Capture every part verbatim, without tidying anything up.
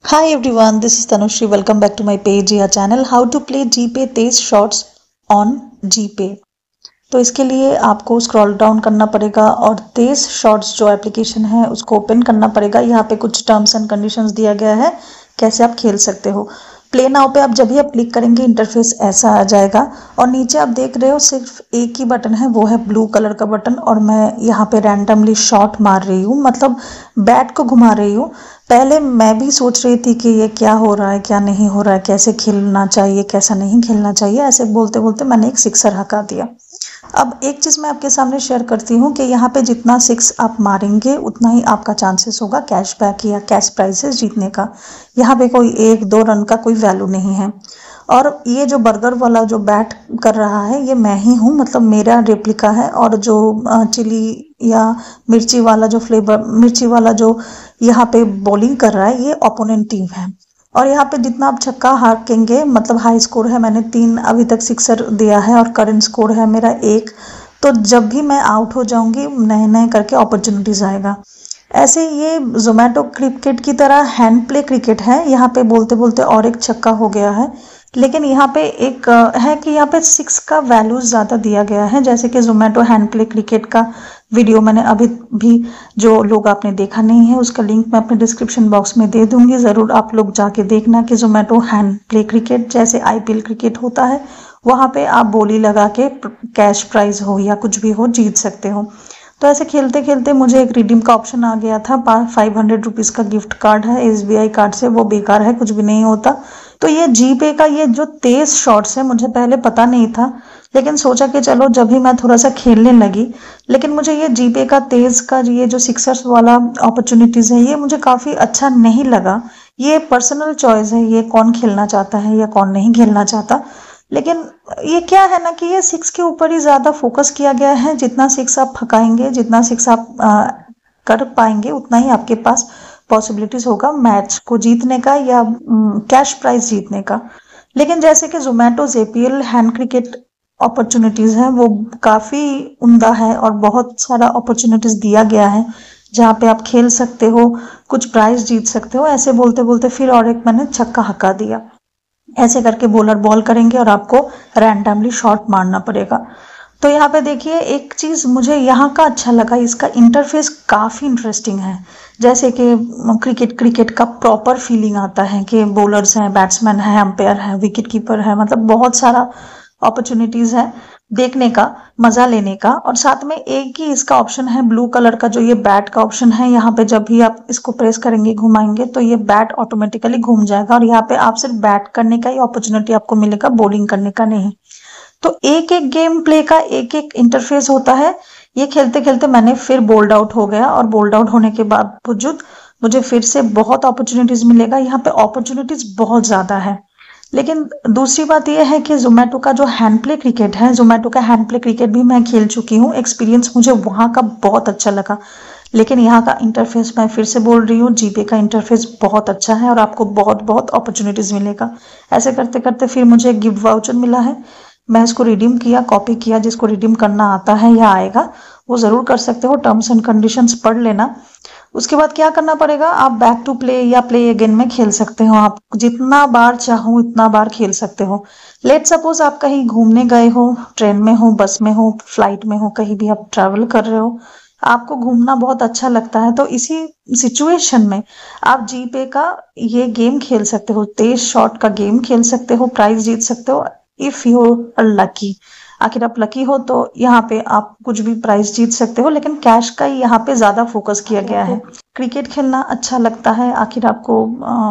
Hi everyone, this is Tanushri. Welcome back to my page या channel How to play GPay Tez shots on GPay। तो इसके लिए आपको scroll down करना पड़ेगा और तेज शॉट्स जो एप्लीकेशन है उसको ओपन करना पड़ेगा। यहाँ पे कुछ टर्म्स एंड कंडीशंस दिया गया है कैसे आप खेल सकते हो। प्ले नाउ पे आप जब भी आप क्लिक करेंगे इंटरफेस ऐसा आ जाएगा और नीचे आप देख रहे हो सिर्फ एक ही बटन है, वो है ब्लू कलर का बटन। और मैं यहाँ पे रैंडमली शॉट मार रही हूँ, मतलब बैट को घुमा रही हूँ। पहले मैं भी सोच रही थी कि ये क्या हो रहा है क्या नहीं हो रहा है, कैसे खेलना चाहिए कैसा नहीं खेलना चाहिए, ऐसे बोलते बोलते मैंने एक सिक्सर हका दिया। अब एक चीज़ मैं आपके सामने शेयर करती हूँ कि यहाँ पे जितना सिक्स आप मारेंगे उतना ही आपका चांसेस होगा कैशबैक या कैश प्राइजेस जीतने का। यहाँ पे कोई एक दो रन का कोई वैल्यू नहीं है। और ये जो बर्गर वाला जो बैट कर रहा है ये मैं ही हूँ, मतलब मेरा रेप्लिका है। और जो चिली या मिर्ची वाला जो फ्लेवर मिर्ची वाला जो यहाँ पे बॉलिंग कर रहा है ये ओपोनेंट टीम है। और यहाँ पे जितना आप छक्का हाकेंगे, मतलब हाई स्कोर है, मैंने तीन अभी तक सिक्सर दिया है और करंट स्कोर है मेरा एक। तो जब भी मैं आउट हो जाऊंगी नए नए करके अपॉर्चुनिटीज आएगा। ऐसे ये जोमेटो क्रिकेट की तरह हैंड प्ले क्रिकेट है। यहाँ पे बोलते बोलते और एक छक्का हो गया है, लेकिन यहाँ पे एक है कि यहाँ पे सिक्स का वैल्यू ज़्यादा दिया गया है। जैसे कि जोमेटो हैंड प्ले क्रिकेट का वीडियो मैंने अभी भी, जो लोग आपने देखा नहीं है उसका लिंक मैं अपने डिस्क्रिप्शन बॉक्स में दे दूंगी, ज़रूर आप लोग जाके देखना कि जोमेटो हैंड प्ले क्रिकेट जैसे आईपीएल क्रिकेट होता है वहाँ पे आप बोली लगा के कैश प्राइज हो या कुछ भी हो जीत सकते हो। तो ऐसे खेलते खेलते मुझे एक रिडीम का ऑप्शन आ गया था। फाइव हंड्रेड रुपीज़ का गिफ्ट कार्ड है एसबीआई कार्ड से, वो बेकार है, कुछ भी नहीं होता। तो ये जीपे का ये जो तेज शॉट्स है मुझे पहले पता नहीं था, लेकिन सोचा कि चलो जब भी मैं थोड़ा सा खेलने लगी, लेकिन मुझे ये जीपे का तेज का ये जो सिक्सर्स वाला अपॉर्चुनिटीज है ये मुझे काफ़ी अच्छा नहीं लगा। ये पर्सनल चॉइस है, ये कौन खेलना चाहता है या कौन नहीं खेलना चाहता। लेकिन ये क्या है ना कि ये सिक्स के ऊपर ही ज़्यादा फोकस किया गया है। जितना सिक्स आप फकाएंगे, जितना सिक्स आप आ, कर पाएंगे उतना ही आपके पास पॉसिबिलिटीज होगा मैच को जीतने का या कैश प्राइज जीतने का। लेकिन जैसे कि Zomato JPL hand cricket opportunities है वो काफ़ी उम्दा है और बहुत सारा अपॉर्चुनिटीज दिया गया है जहाँ पे आप खेल सकते हो, कुछ प्राइज जीत सकते हो। ऐसे बोलते बोलते फिर और एक मैंने छक्का हका दिया। ऐसे करके बॉलर बॉल करेंगे और आपको रैंडमली शॉट मारना पड़ेगा। तो यहाँ पे देखिए एक चीज़ मुझे यहाँ का अच्छा लगा, इसका इंटरफेस काफ़ी इंटरेस्टिंग है। जैसे कि क्रिकेट क्रिकेट का प्रॉपर फीलिंग आता है कि बॉलर्स हैं, बैट्समैन है, अंपायर है, विकेट कीपर है, मतलब बहुत सारा अपॉर्चुनिटीज़ है देखने का, मज़ा लेने का। और साथ में एक ही इसका ऑप्शन है ब्लू कलर का, जो ये बैट का ऑप्शन है। यहाँ पे जब भी आप इसको प्रेस करेंगे घुमाएंगे तो ये बैट ऑटोमेटिकली घूम जाएगा और यहाँ पे आप सिर्फ बैट करने का ही अपॉर्चुनिटी आपको मिलेगा, बॉलिंग करने का नहीं। तो एक एक गेम प्ले का एक एक इंटरफेस होता है। ये खेलते खेलते मैंने फिर बोल्ड आउट हो गया और बोल्ड आउट होने के बावजूद मुझे फिर से बहुत अपॉर्चुनिटीज मिलेगा। यहाँ पे अपॉर्चुनिटीज बहुत ज़्यादा है। लेकिन दूसरी बात यह है कि जोमेटो का जो हैंड प्ले क्रिकेट है, जोमेटो का हैंड प्ले क्रिकेट भी मैं खेल चुकी हूँ, एक्सपीरियंस मुझे वहाँ का बहुत अच्छा लगा। लेकिन यहाँ का इंटरफेस मैं फिर से बोल रही हूँ, जीपे का इंटरफेस बहुत अच्छा है और आपको बहुत बहुत अपॉर्चुनिटीज़ मिलेगा। ऐसे करते करते फिर मुझे एक गिफ्ट वाउचर मिला है, मैं इसको रिडीम किया, कॉपी किया। जिसको रिडीम करना आता है या आएगा वो ज़रूर कर सकते हो, टर्म्स एंड कंडीशंस पढ़ लेना। उसके बाद क्या करना पड़ेगा, आप बैक टू प्ले या प्ले अगेन में खेल सकते हो। आप जितना बार चाहो उतना बार खेल सकते हो। लेट सपोज आप कहीं घूमने गए हो, ट्रेन में हो, बस में हो, फ्लाइट में हो, कहीं भी आप ट्रैवल कर रहे हो, आपको घूमना बहुत अच्छा लगता है, तो इसी सिचुएशन में आप जीपे का ये गेम खेल सकते हो, तेज शॉट का गेम खेल सकते हो, प्राइज जीत सकते हो इफ़ यू आर लकी। आखिर आप लकी हो तो यहाँ पे आप कुछ भी प्राइज जीत सकते हो, लेकिन कैश का ही यहाँ पे ज़्यादा फोकस किया गया है। क्रिकेट खेलना अच्छा लगता है, आखिर आपको आ,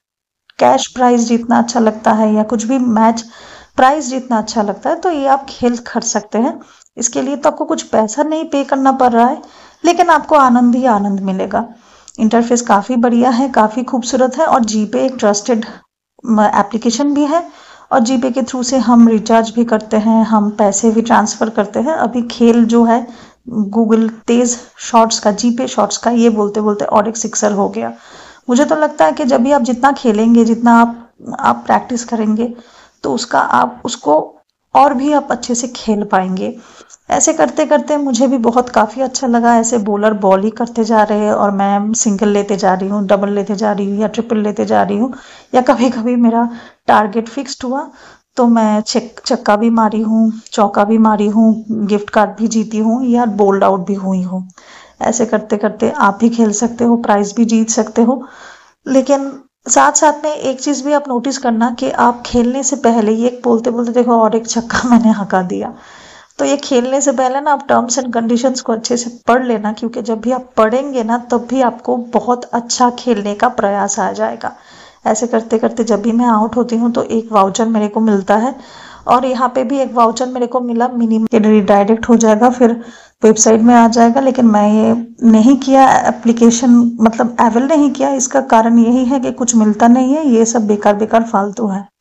कैश प्राइज जीतना अच्छा लगता है या कुछ भी मैच प्राइज जीतना अच्छा लगता है, तो ये आप खेल कर सकते हैं। इसके लिए तो आपको कुछ पैसा नहीं पे करना पड़ रहा है, लेकिन आपको आनंद ही आनंद मिलेगा। इंटरफेस काफ़ी बढ़िया है, काफ़ी खूबसूरत है और जीपे एक ट्रस्टेड एप्लीकेशन भी है और जीपे के थ्रू से हम रिचार्ज भी करते हैं, हम पैसे भी ट्रांसफ़र करते हैं। अभी खेल जो है गूगल तेज़ शॉट्स का, जीपे शॉट्स का, ये बोलते बोलते और एक सिक्सर हो गया। मुझे तो लगता है कि जब भी आप जितना खेलेंगे, जितना आप आप प्रैक्टिस करेंगे, तो उसका आप उसको और भी आप अच्छे से खेल पाएंगे। ऐसे करते करते मुझे भी बहुत काफ़ी अच्छा लगा। ऐसे बॉलर बॉल ही करते जा रहे हैं और मैं सिंगल लेते जा रही हूँ, डबल लेते जा रही हूँ या ट्रिपल लेते जा रही हूँ, या कभी कभी मेरा टारगेट फिक्स्ड हुआ तो मैं छक छक्का भी मारी हूँ, चौका भी मारी हूँ, गिफ्ट कार्ड भी जीती हूँ या बोल्ड आउट भी हुई हूँ। ऐसे करते करते आप भी खेल सकते हो, प्राइज भी जीत सकते हो। लेकिन साथ साथ में एक चीज़ भी आप नोटिस करना कि आप खेलने से पहले, ये बोलते बोलते देखो और एक छक्का मैंने हका दिया, तो ये खेलने से पहले ना आप टर्म्स एंड कंडीशंस को अच्छे से पढ़ लेना, क्योंकि जब भी आप पढ़ेंगे ना तब भी आपको बहुत अच्छा खेलने का प्रयास आ जाएगा। ऐसे करते करते जब भी मैं आउट होती हूँ तो एक वाउचर मेरे को मिलता है, और यहाँ पे भी एक वाउचर मेरे को मिला, मिनिमम रिडायरेक्ट हो जाएगा, फिर वेबसाइट में आ जाएगा। लेकिन मैं ये नहीं किया, एप्लीकेशन मतलब अवेल नहीं किया। इसका कारण यही है कि कुछ मिलता नहीं है, ये सब बेकार बेकार फालतू है।